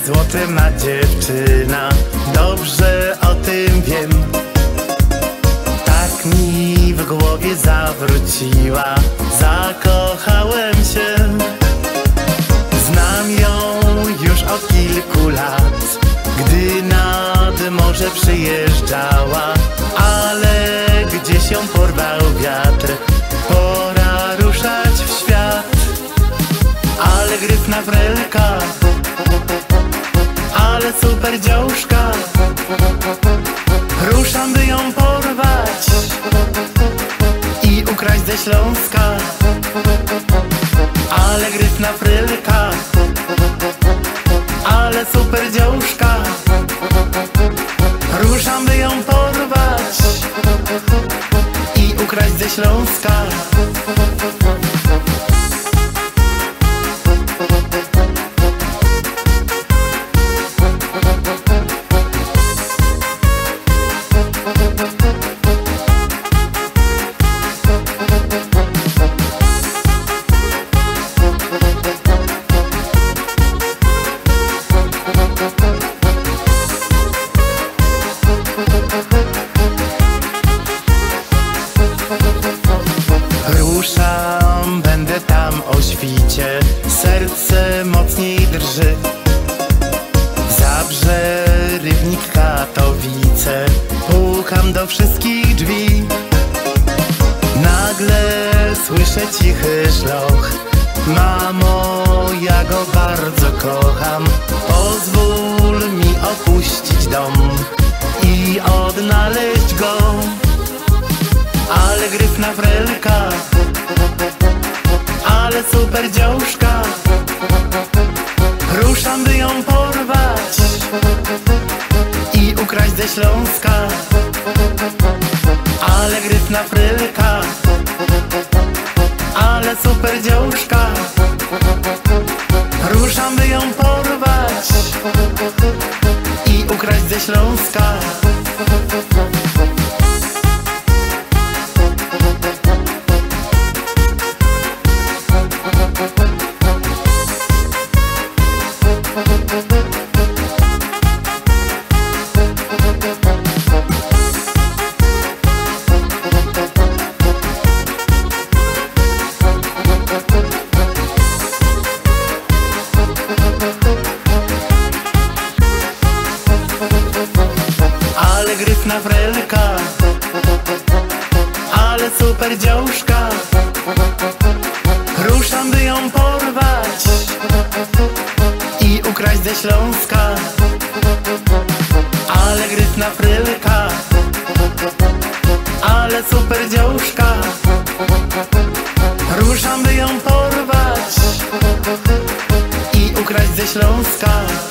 złotem dziewczyna, dobrze o tym wiem. Tak mi w głowie zawróciła, zakochałem się. Znam ją już od kilku lat, gdy nad morze przyjeżdżała, ale gdzieś ją porwał wiatr, pora ruszać w świat. Ale gryfna frelka, ale super dziążka, ruszam, by ją porwać i ukraść ze Śląska. Ale gryfna frelka, ale super dziążka, ruszam, by ją porwać i ukraść ze Śląska. Ruszam, będę tam o świcie, serce mocniej drży. Zabrze, Rybnik, Katowice, pukam do wszystkich drzwi. Nagle słyszę cichy szloch, mamo, ja go bardzo kocham. Pozwól mi opuścić dom i odnaleźć go. Ale gryfna frelka, ale super dziążka, ruszam, by ją porwać i ukraść ze Śląska. Ale gryfna frelka, ale super dziążka, ruszam, by ją porwać i ukraść ze Śląska. Ale gryfna frelka, ale super dziążka, ruszam, by ją porwać i ukraść ze Śląska. Ale gryfna frelka, ale super dziążka, ruszam, by ją porwać i ukraść ze Śląska.